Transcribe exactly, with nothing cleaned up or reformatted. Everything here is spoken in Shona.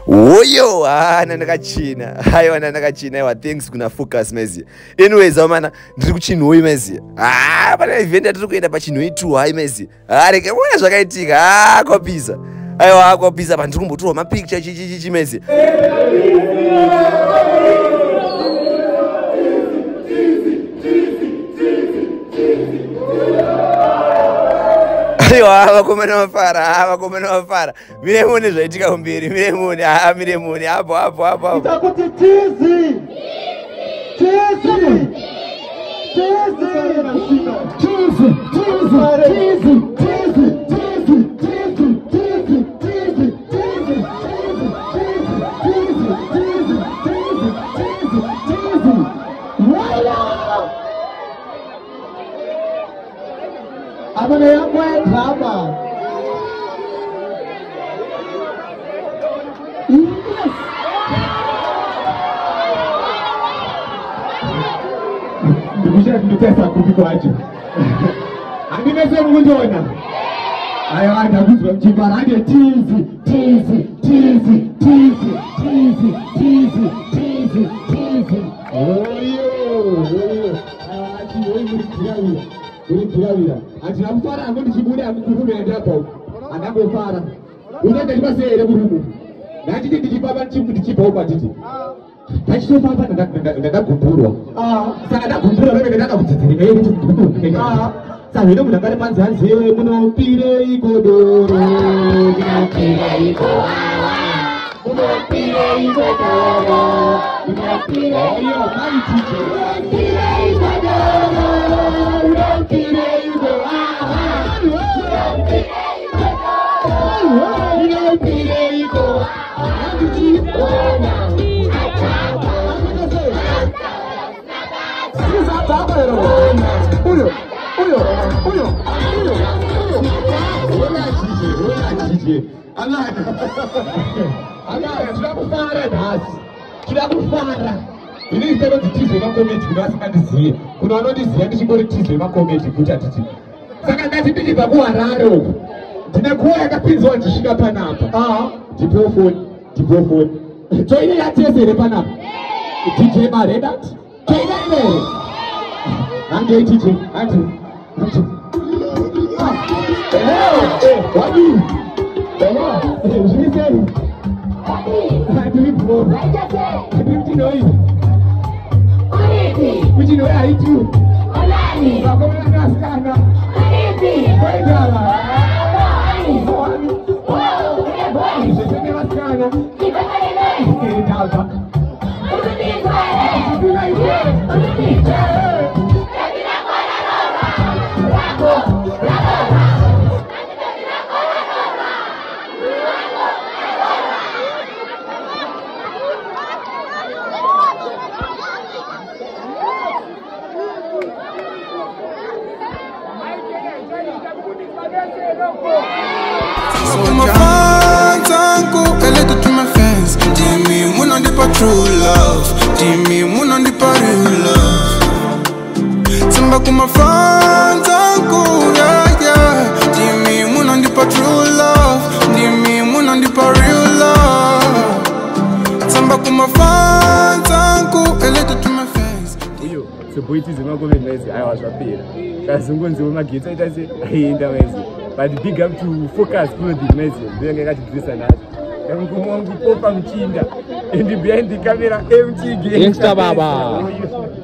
Oyo, ah, nanakachina. Hayo nanakachina. Ewa, thanks kuna focus mezi. Anyways, amana, ndiri kuchinoi mezi. Ah, pana event atiri kuenda pachinoi tu hai mezi. Ah, reke mwana zvakaitika. Ah, kwapisa. Aiwa, kwapisa pa ndiri kumbotora ma picture chichi chichi mezi. Aiwa, vakomana vafara, vakomana vafara. Mire mune zvaitika kumbiri, mire mune, ah, mire mune, hapo hapo hapo hapo. Itakuti tizi. Tizi. Tizi. Tizi. Tizi. Tizi. Tizi. Tizi. Tizi. Tizi. Tizi. Abana yamwe drama. Ndikushaka nditesa kupiko acho. Andinese mundona. Ayo andakuzwa mchibara ande tizi, tizi, tizi, tizi, tizi, tizi, tizi, tizi. Oyo, oyo. Achi oyo mukirawi. Uri kurawira ati namufara ango ndichibuda akukurume ndapo andangofara unoenda ndibasere kurumu ndachiti ndichipapa chimu ndichipa upa titi tachitofamba ndakagumburwa saka ndagumburwa veve ndakakudzidzirika iyo kuti ndikukurume saka hino munhu angari panzi hanzi munopirei godoro munopirei gowawa munopirei godoro munopirei iyo maitije munopirei godoro ini isema titizo makometi kunasingandiziye kuna vanondiziya ndichingori tizo makometi kuti atiti saka ndati ndichibva kuharare uku ndine kuwa yakapinzwa ndisvika panapa ndipewo foni ndipewo foni toine yatezere panapa dj maredat toine imere handei dj handi handi wadii zvinisei handiri bro handiri kutinoi kutinoi haitu vakomana nasikana kwaidala my fans, uncle, I let it to my fans. Dimmy, moon on the patrol love. Dimmy, moon on the real love. Samba to my fans, uncle, yeah, yeah. Dimmy, moon on the patrol love. Dimmy, moon on the real love. Samba to my fans, uncle, I let it to my fans. Uyo, so boy, it is not going to be I was a pair. That's one to my kids. I say, I ain't amazing. But big up to focus on the message. Then I got to listen to I'm going to pop on Chinda. And behind the camera, empty game. Insta Baba.